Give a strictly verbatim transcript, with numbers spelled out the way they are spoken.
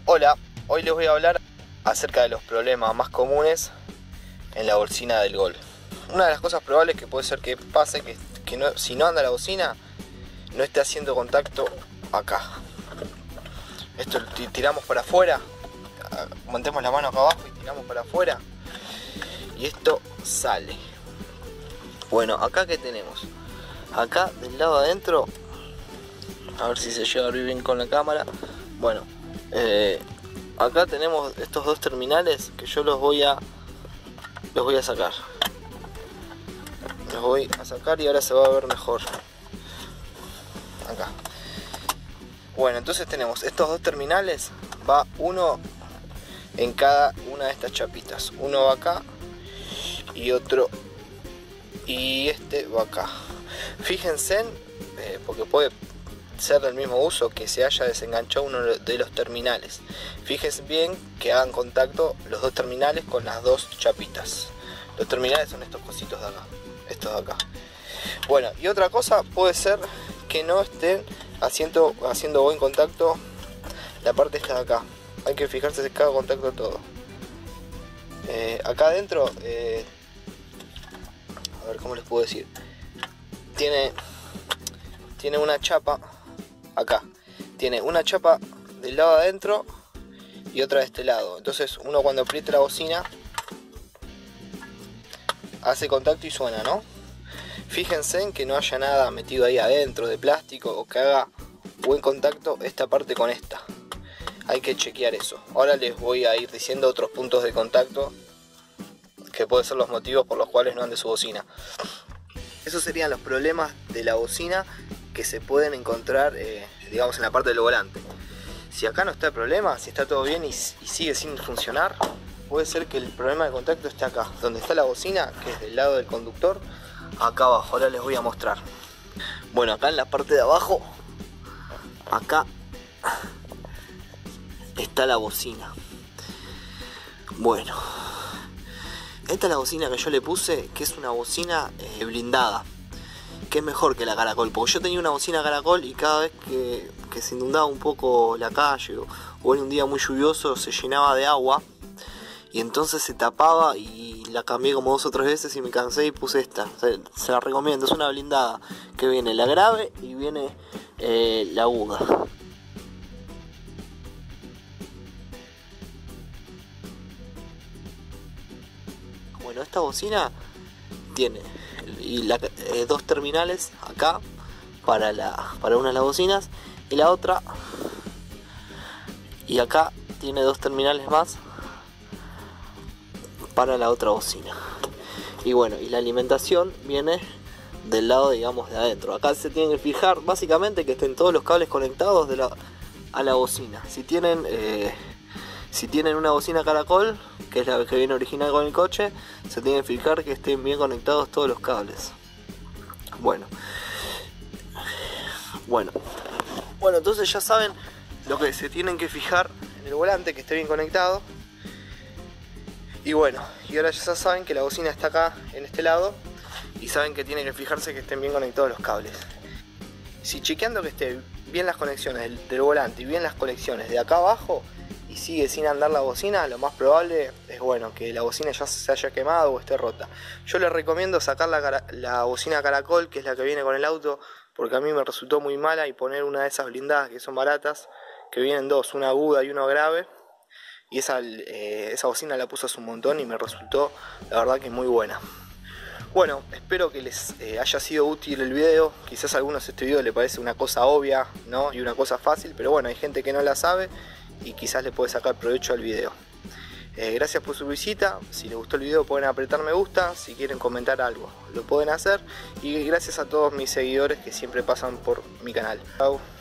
Hola, hoy les voy a hablar acerca de los problemas más comunes en la bocina del Golf. Una de las cosas probables que puede ser que pase que, que no, si no anda la bocina no esté haciendo contacto acá. Esto lo tiramos para afuera, montemos la mano acá abajo y tiramos para afuera y esto sale. Bueno, acá que tenemos, acá del lado adentro, a ver si se llega a ver bien con la cámara. Bueno, eh, acá tenemos estos dos terminales que yo los voy a los voy a sacar. Los voy a sacar y ahora se va a ver mejor. Acá. Bueno, entonces tenemos estos dos terminales, va uno en cada una de estas chapitas. Uno va acá y otro, y este va acá. Fíjense, eh, porque puede ser del mismo uso que se haya desenganchado uno de los terminales. Fíjense bien que hagan contacto los dos terminales con las dos chapitas. Los terminales son estos cositos de acá, estos de acá. Bueno, y otra cosa puede ser que no estén haciendo, haciendo buen contacto la parte esta de acá. Hay que fijarse si cada contacto todo. Eh, acá adentro, eh, a ver cómo les puedo decir, tiene, tiene una chapa. Acá tiene una chapa del lado de adentro y otra de este lado. Entonces uno cuando aprieta la bocina hace contacto y suena, ¿no? Fíjense en que no haya nada metido ahí adentro de plástico o que haga buen contacto esta parte con esta. Hay que chequear eso. Ahora les voy a ir diciendo otros puntos de contacto que pueden ser los motivos por los cuales no ande su bocina. Esos serían los problemas de la bocina que se pueden encontrar, eh, digamos, en la parte del volante. Si acá no está el problema, si está todo bien y, y sigue sin funcionar, puede ser que el problema de contacto esté acá, donde está la bocina, que es del lado del conductor, acá abajo. Ahora les voy a mostrar. Bueno, acá en la parte de abajo, acá está la bocina. Bueno, esta es la bocina que yo le puse, que es una bocina eh, blindada, que es mejor que la Caracol, porque yo tenía una bocina Caracol y cada vez que, que se inundaba un poco la calle o, o en un día muy lluvioso se llenaba de agua y entonces se tapaba, y la cambié como dos o tres veces y me cansé y puse esta. Se, se la recomiendo, es una blindada que viene la grave y viene eh, la aguda. Bueno, esta bocina tiene y la, eh, dos terminales acá para, la, para una de las bocinas y la otra, y acá tiene dos terminales más para la otra bocina. Y bueno, y la alimentación viene del lado, digamos, de adentro. Acá se tienen que fijar básicamente que estén todos los cables conectados de la, a la bocina. Si tienen eh, si tienen una bocina Caracol, que es la que viene original con el coche, se tienen que fijar que estén bien conectados todos los cables. Bueno, bueno, bueno, entonces ya saben lo que se tienen que fijar en el volante, que esté bien conectado. Y bueno, y ahora ya saben que la bocina está acá en este lado y saben que tienen que fijarse que estén bien conectados los cables. Si chequeando que estén bien las conexiones del, del volante y bien las conexiones de acá abajo y sigue sin andar la bocina, lo más probable es, bueno, que la bocina ya se haya quemado o esté rota. Yo les recomiendo sacar la, la bocina Caracol, que es la que viene con el auto, porque a mí me resultó muy mala, y poner una de esas blindadas que son baratas, que vienen dos, una aguda y una grave. Y esa, eh, esa bocina la puse hace un montón y me resultó, la verdad, que muy buena. Bueno, espero que les eh, haya sido útil el video. Quizás a algunos este video le parece una cosa obvia, ¿no? Y una cosa fácil, pero bueno, hay gente que no la sabe y quizás le puede sacar provecho al video. Eh, gracias por su visita. Si les gustó el video pueden apretar me gusta. Si quieren comentar algo lo pueden hacer. Y gracias a todos mis seguidores que siempre pasan por mi canal. Chau.